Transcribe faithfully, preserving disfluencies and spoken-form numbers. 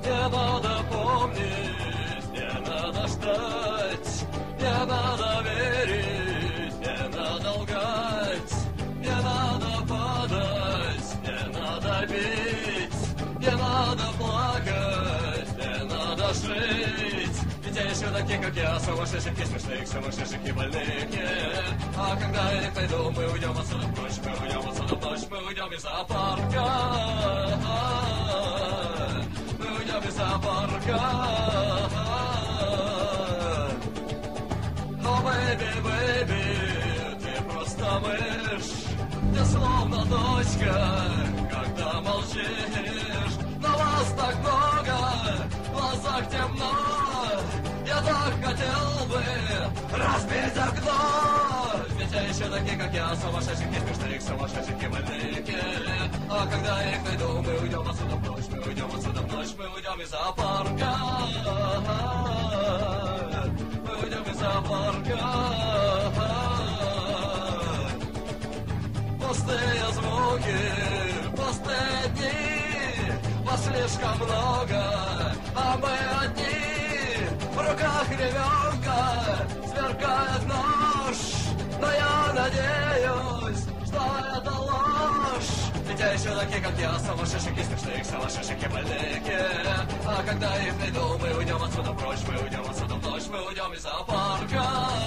Не надо помнить, не надо ждать, не надо верить, не надо лгать, не надо падать, не надо бить, не надо плакать, не надо жить. Ведь я еще такие, как я, сумасшедших и смешных, сумасшедших и больных нет. А когда я их найду, мы уйдем отсюда в ночь, мы уйдем отсюда в ночь, мы уйдем из зоопарка. Мы уйдем из зоопарка. О, бэйби, бэйби, ты просто мышь. Ты словно дочка, когда молчишь. Но вас так много, в глазах темно. Я так хотел бы разбить окно. Ведь я еще такие, как я, сумасшедших и смешных, сумасшедших и больных. А когда я их найду, мы уйдем отсюда в ночь, мы уйдем отсюда в ночь, мы уйдем из зоопарка. Мы уйдем из зоопарка. Пустые звуки, пустые дни, вас слишком много, а мы одни. В руках ребенка сверкает нож, но я надеюсь, что это ложь. Ведь я еще такие, как я, сумасшедших и смешных, сумасшедших и больных. А когда их найду, мы уйдем отсюда прочь, мы уйдем отсюда в ночь, мы уйдем из зоопарка.